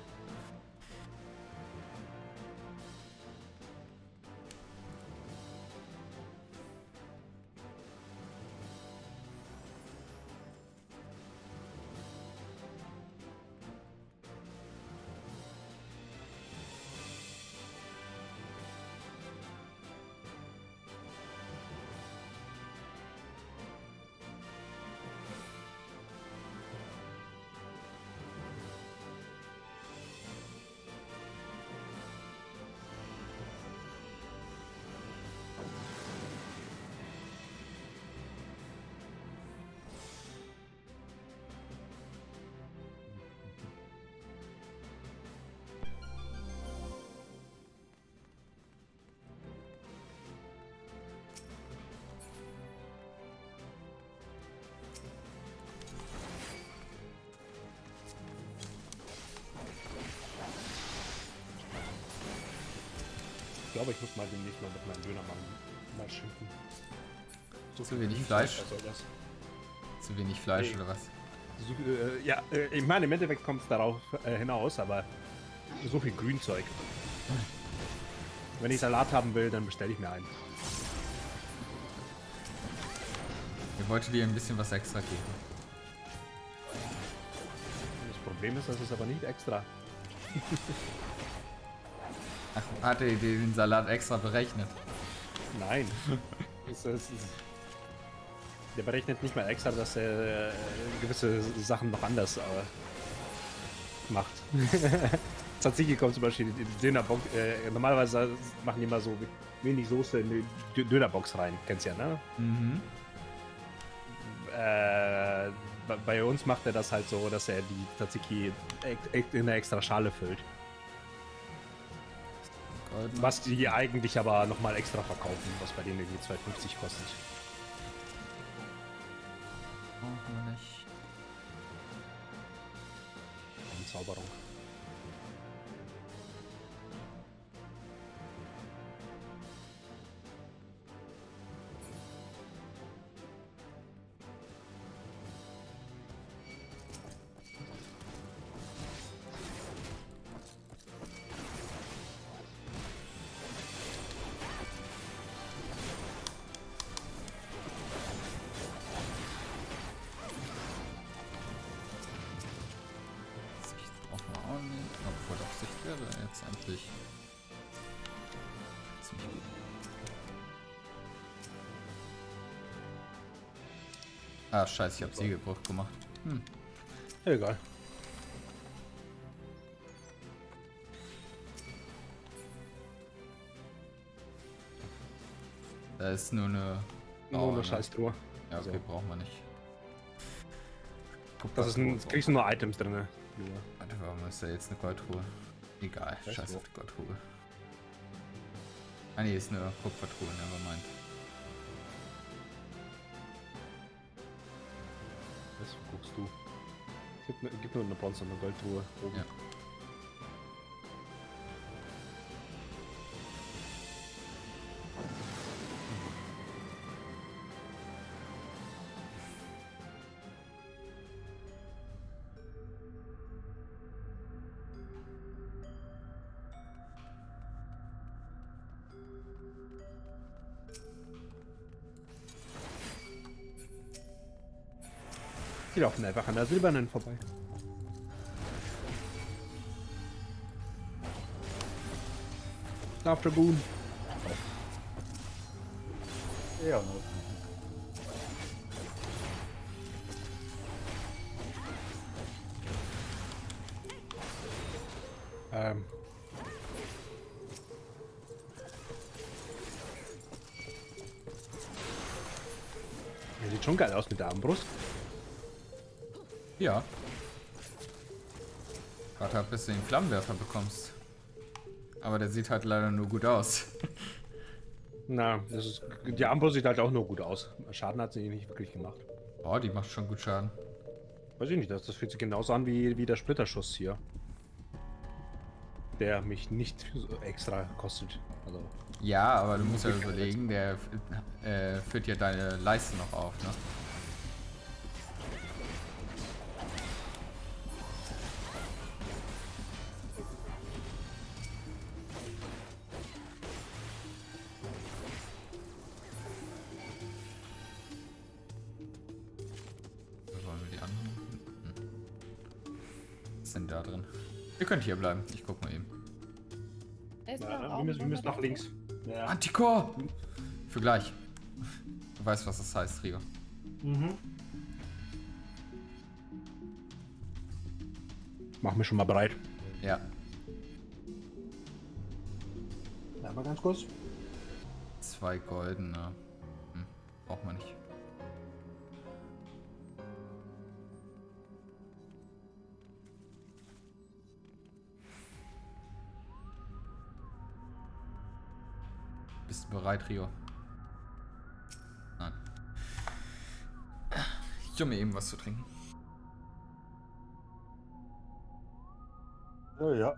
Ich glaube, ich muss mal demnächst mal mit meinem Dönermann mal schimpfen. So Zu wenig viel Fleisch? was soll das? Zu wenig Fleisch Nee. oder was? So, ja, ich meine, im Endeffekt kommt es darauf hinaus, aber so viel Grünzeug. Wenn ich Salat haben will, dann bestelle ich mir einen. Ich wollte dir ein bisschen was extra geben. Das Problem ist, das ist aber nicht extra. Ach, hatte ihr den Salat extra berechnet? Nein. Der berechnet nicht mal extra, dass er gewisse Sachen noch anders macht. Tzatziki kommt zum Beispiel in die Dönerbox. Normalerweise machen die immer so wenig Soße in die Dönerbox rein. Kennst ja, ne? Mhm. Bei uns macht er das halt so, dass er die Tzatziki in eine extra Schale füllt. Goldene. Was die eigentlich aber nochmal extra verkaufen, was bei denen irgendwie 2,50 kostet. Brauchen wir nicht. Zauberung. jetzt endlich ziemlich gut. Ah, scheiße, ich hab Siegelbruch gemacht. Hm. Egal. Da ist nur eine... Nur eine ne? Scheißtruhe. Ja, okay, So. brauchen wir nicht. Guck, Das was ist ein, kriegst du nur Items drin. Ja. Warte, warum ist da jetzt eine Goldtruhe? Egal, Weißt scheiß du. auf die Goldtruhe. Ah ne, ist eine Kupfertruhe, nevermind. Was guckst du? Gibt nur eine Bronze und eine Goldtruhe oben. Ja. Die laufen einfach an der silbernen vorbei. Schlaf, Dragoon. Ja, ne? Ähm. Der sieht schon geil aus mit der Armbrust. Ja. Warte ab, bis du den Flammenwerfer bekommst. Aber der sieht halt leider nur gut aus. Na, das ist, die Armbrust sieht halt auch nur gut aus. Schaden hat sie nicht wirklich gemacht. Boah, die macht schon gut Schaden. Weiß ich nicht, das fühlt sich genauso an wie der Splitterschuss hier. Der mich nicht so extra kostet. Also. Ja, aber du musst ja überlegen, der führt ja deine Leiste noch auf, ne? Wo wollen wir die anderen? Was ist denn da drin? Ihr könnt hier bleiben, ich guck mal eben. Ist noch Ja, auch wir müssen nach links. Ja. Anticore! Für gleich. Du weißt, was das heißt, Rio. Mach mich schon mal bereit. Ja. Ja, mal ganz kurz. 2 goldene. Braucht man nicht. Bist du bereit, Rio? Nein. Ich hol mir eben was zu trinken. Ja, ja.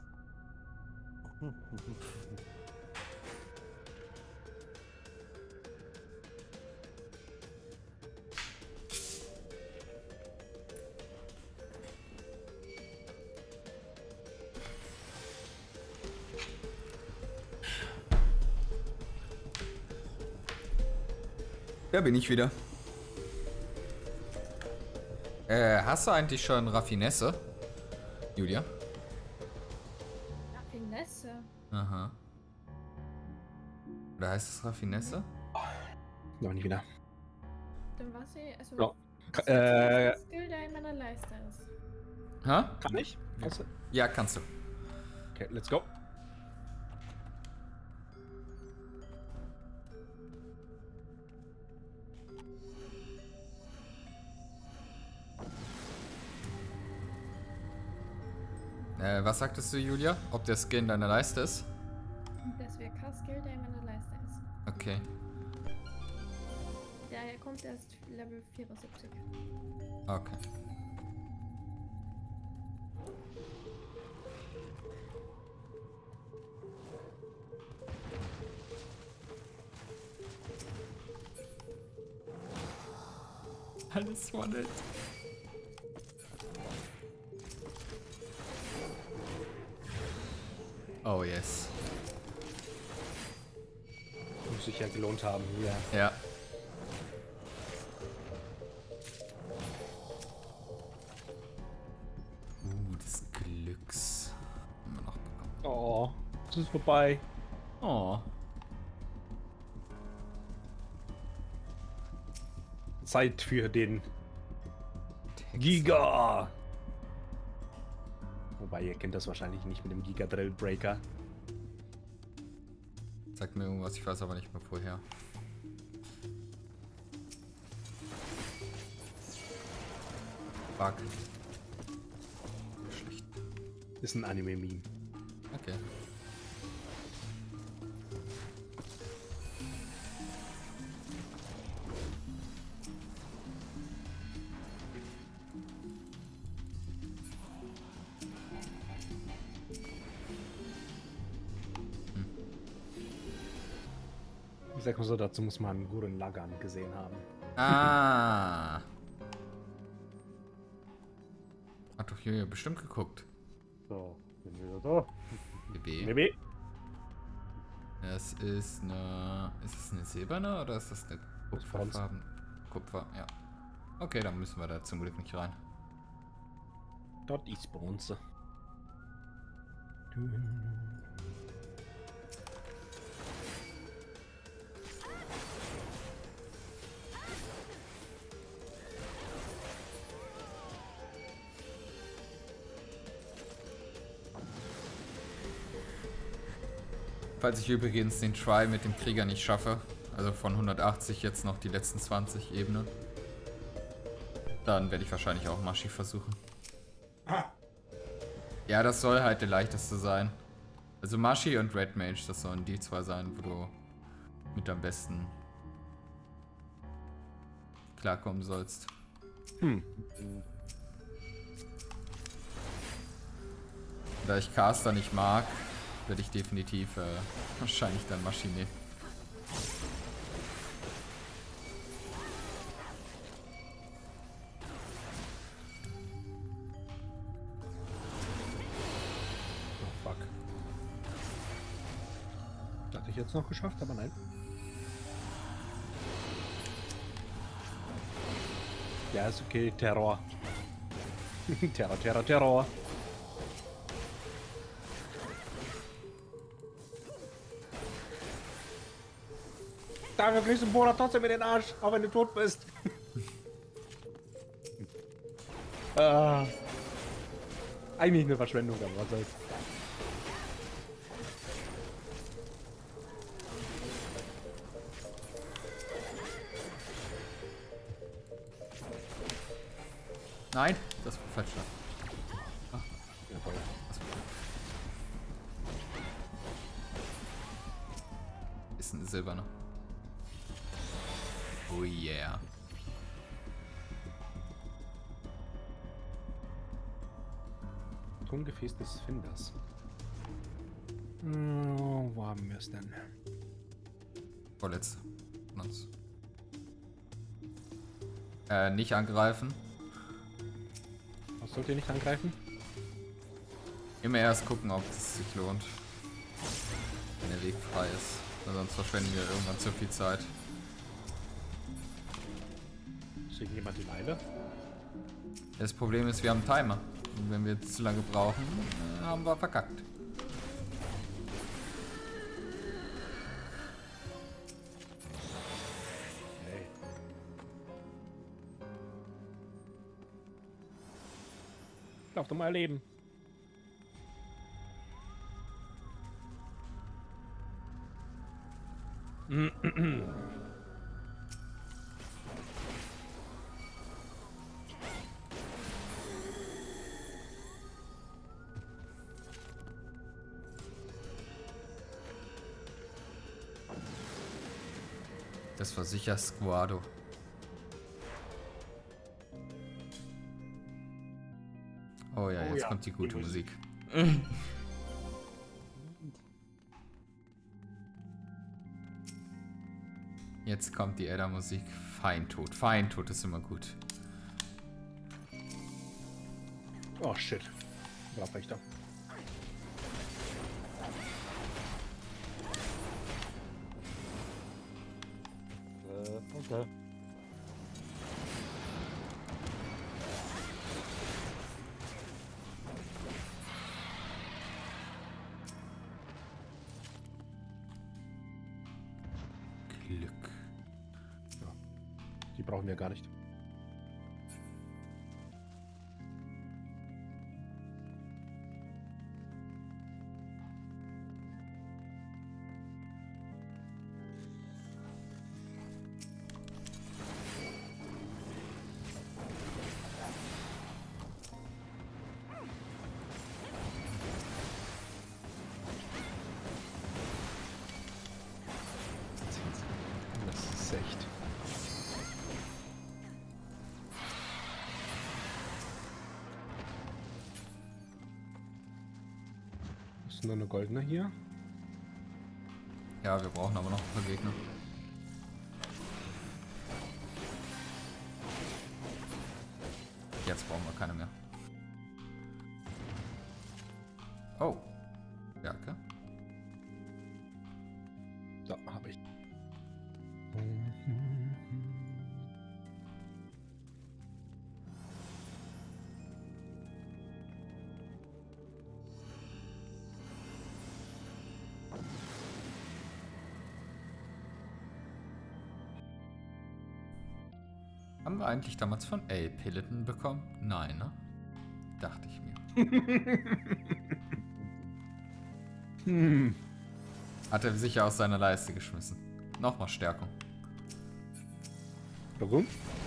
Da bin ich wieder. Hast du eigentlich schon Raffinesse, Julia? Raffinesse. Aha. Oder heißt es Raffinesse? Ja, nicht wieder. Dann was ich. Also, Ja. was der Skill, der in meiner Leiste ist. Ha? Kann ich? Kannst du? Ja, kannst du. Okay, let's go. Was sagtest du, Julia? Ob der Skill in deiner Leiste ist? Das wäre kein Skill, der in meiner Leiste ist. Okay. Der kommt erst Level 74. Okay. Alles war nett. Oh yes. Muss sich ja gelohnt haben. Ja. Ja. Des Glücks. Haben wir noch bekommen. Oh, es ist vorbei. Oh. Zeit für den Texas. Giga. Wobei, ihr kennt das wahrscheinlich nicht mit dem Giga Drill Breaker. Sagt mir irgendwas, ich weiß aber nicht mehr vorher. Fuck. Schlecht. Ist ein Anime-Meme. Okay. Ich sag mal so, dazu muss man Gurren Lagann gesehen haben. Ah. Hat doch Julia bestimmt geguckt. So, bin wieder da. BB. Baby. Das ist eine. Ist es eine silberne oder ist das eine Das ist Bronze. Kupferfarben? Kupfer, ja. Okay, dann müssen wir da zum Glück nicht rein. Dort ist Bronze. Falls ich übrigens den Try mit dem Krieger nicht schaffe, also von 180 jetzt noch die letzten 20 Ebenen, dann werde ich wahrscheinlich auch Maschi versuchen. Ja, das soll halt der leichteste sein. Also Maschi und Red Mage, das sollen die zwei sein, wo du mit am besten klarkommen sollst. Da ich Caster nicht mag, werde ich definitiv wahrscheinlich dann Maschi nehmen. Oh fuck. Hatte ich jetzt noch geschafft, aber nein. Ja, ist okay. Terror. Terror, Terror, Terror. Dafür kriegst du einen Bohrer trotzdem in den Arsch, auch wenn du tot bist. Eigentlich eine Verschwendung, aber was soll's. Nein, das war falsch. Ja, voll. Ist eine silberne. Oh yeah. Tongefäß des Finders. Oh, wo haben wir es denn? Vorletzte von uns. Nicht angreifen. Was sollt ihr nicht angreifen? Immer erst gucken, ob es sich lohnt. Wenn der Weg frei ist. Weil sonst verschwenden wir irgendwann zu viel Zeit. Ist irgendjemand die Leine? Das Problem ist, wir haben einen Timer. Und wenn wir zu lange brauchen, haben wir verkackt. Hey. Lauf doch mal leben. Das war sicher Squado. Oh ja, jetzt ja, kommt die gute die Musik. Jetzt kommt die Edda-Musik. Feintod. Feintod ist immer gut. Oh shit. Grabwächter. Okay. Glück. Ja. Die brauchen wir gar nicht. Das ist echt. Ist nur eine goldene hier? Ja, wir brauchen aber noch ein paar Gegner. Jetzt brauchen wir keine mehr. Oh. Stärke. Da habe ich. Haben wir eigentlich damals von A-Peloton bekommen? Nein, ne? Dachte ich mir. Hat er sicher aus seiner Leiste geschmissen. Nochmal Stärkung. Warum?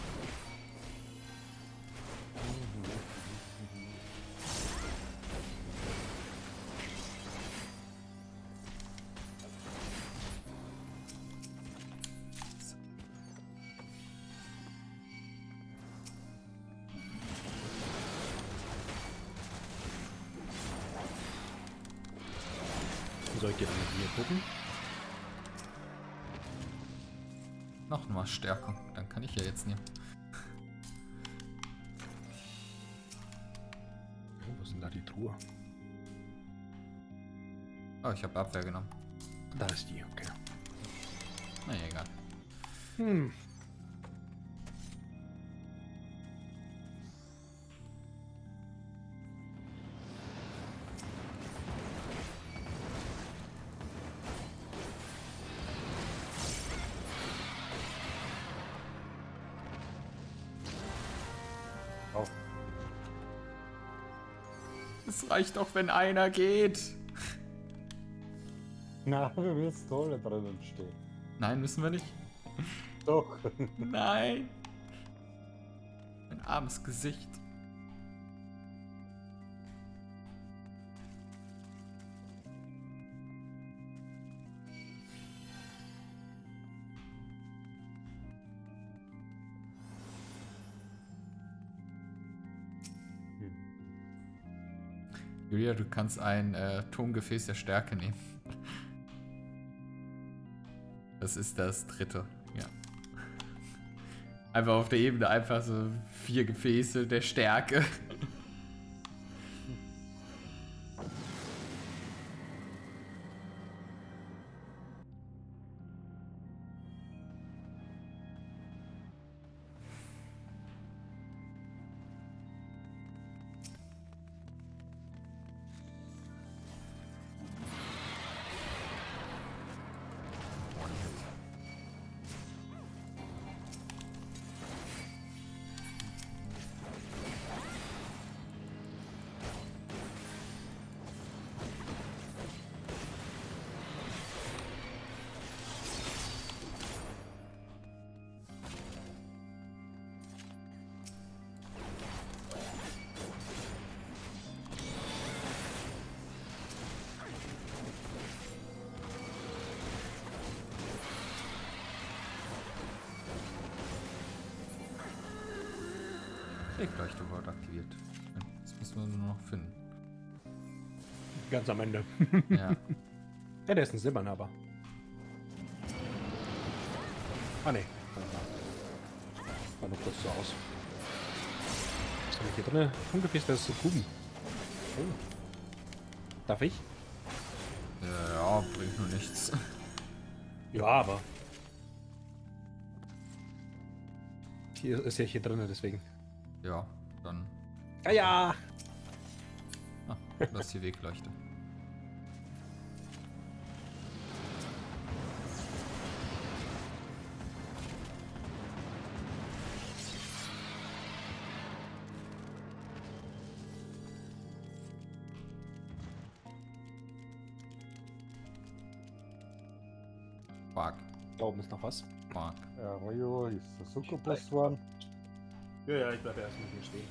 Soll ich dir dann hier gucken? Nochmal Stärkung. Dann kann ich ja jetzt nehmen. Oh, was ist denn da die Truhe? Oh, ich habe Abwehr genommen. Da ist die, okay. Na ja, egal. Hm. Auch. Es reicht doch, wenn einer geht. Na, wir müssen alle drinnen stehen. Nein, müssen wir nicht. Doch. Nein. Mein armes Gesicht. Julia, du kannst ein Tongefäß der Stärke nehmen. Das ist das dritte, ja. Einfach auf der Ebene einfach so 4 Gefäße der Stärke. Wegleuchte wurde aktiviert. Das müssen wir nur noch finden. Ganz am Ende. Ja. Ja, der ist ein silberner, aber. Ah, ne. War nur kurz so aus. Was habe ich hier drin? Ungefähr das zu Kuben. Oh. Darf ich? Ja, bringt nur nichts. Ja, aber. Hier ist ja hier drin, deswegen. Ja, dann. Ja, ja! Ah, das ist die Wegleuchte. Fuck. Da oben ist noch was. Fuck. Ja, Rio ist der Succubus geworden. Ja, ich bleibe erstmal hier stehen.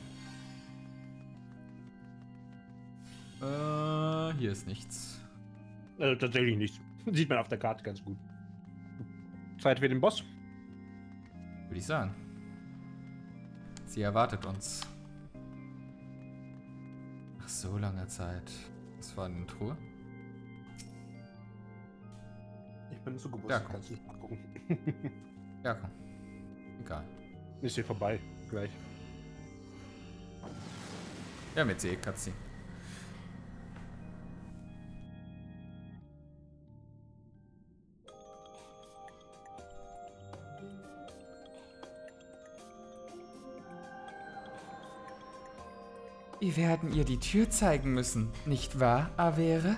Hier ist nichts. Tatsächlich nicht. Sieht man auf der Karte ganz gut. Zeit für den Boss. Würde ich sagen. Sie erwartet uns. Nach so langer Zeit. Das war eine Truhe. Ich bin so gewusst, Ja, komm. kannst du nicht nachgucken. Ja, komm. Egal. Ist hier vorbei. Gleich. Ja, mit See, Cutscene. Wir werden ihr die Tür zeigen müssen, nicht wahr, Avere?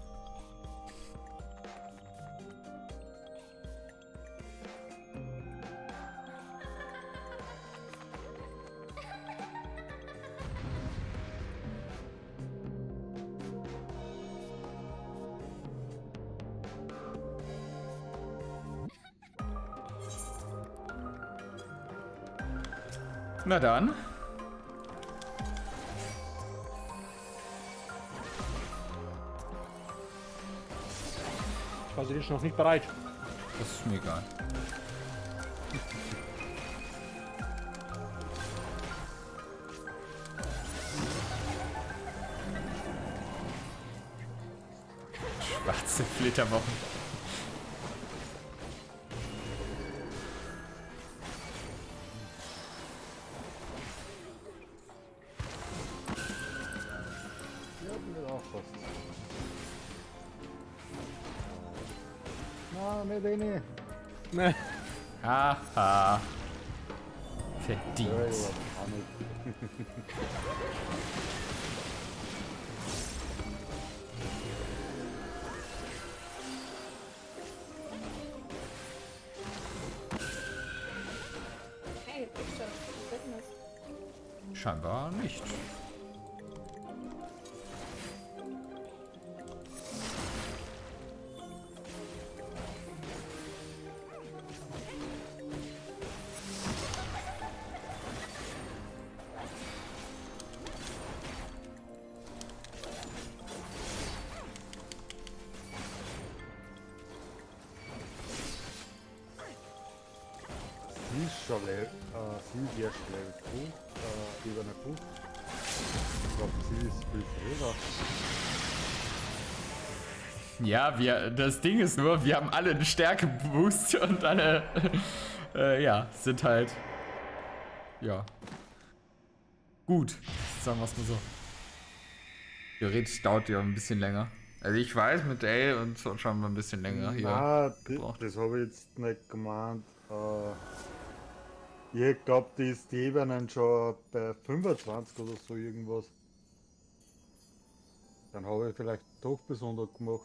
Na dann. Ich war jetzt noch nicht bereit. Das ist mir egal. Schwarze Flitterwochen. Ja, mir auch fast. Na, nicht eine. Ne. Haha. Ja, Verdient. ich weiß auch nicht. Hey, Picture. Was ist denn das? Scheinbar nicht. Sie ist schon Level, sie ist erst Level 5, über eine 5. Ich glaube, sie ist viel früher. Ja, das Ding ist nur, wir haben alle einen Stärke-Boost und alle, ja, sind halt, ja, gut, sagen wir es mal so. Theoretisch dauert die auch ein bisschen länger. Also ich weiß, mit A und so schon mal ein bisschen länger hier. Nein, gebraucht. das habe ich jetzt nicht gemeint. Ich glaube, die ist die Ebenen schon bei 25 oder so irgendwas. Dann habe ich vielleicht doch besonders gemacht.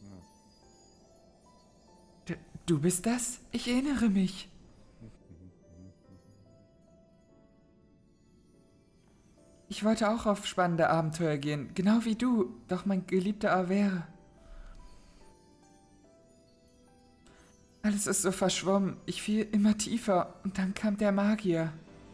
Ja. Du bist das? Ich erinnere mich. Ich wollte auch auf spannende Abenteuer gehen, genau wie du, doch mein geliebter Avere. Alles ist so verschwommen, ich fiel immer tiefer und dann kam der Magier.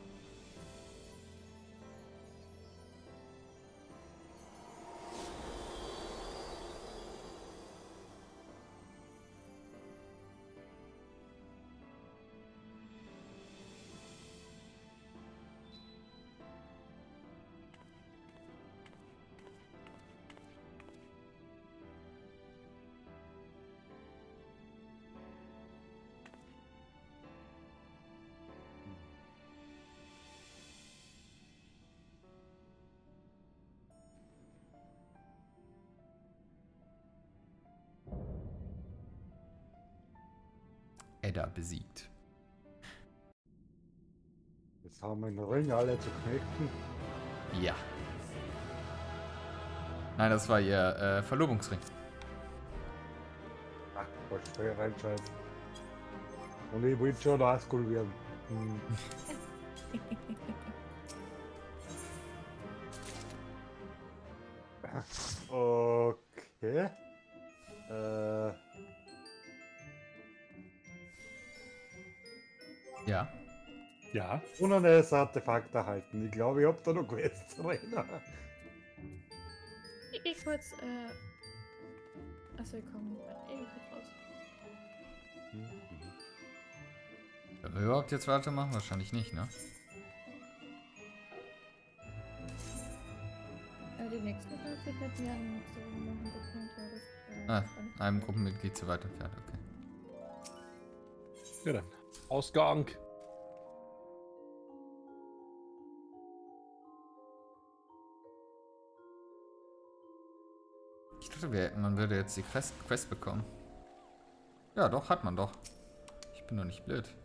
Edda besiegt. Jetzt haben wir den Ring alle zu Knechten. Ja. Nein, das war ihr Verlobungsring. Ach, voll schwer reinscheiß. Und ich will schon Highschool werden. Hm. Okay. Ja. Ja. Und ein neues Artefakt erhalten. Ich glaube, ich habe da noch Quests drin. Ich geh kurz, achso, ich komm kurz raus. Können wir überhaupt jetzt weitermachen? Wahrscheinlich nicht, ne? Die nächste Möglichkeit werden so machen, Einem Gruppenmitglied zu weit entfernt, okay. Ja dann. Ausgang. Ich dachte, man würde jetzt die Quest bekommen. Ja, doch, hat man doch. Ich bin doch nicht blöd.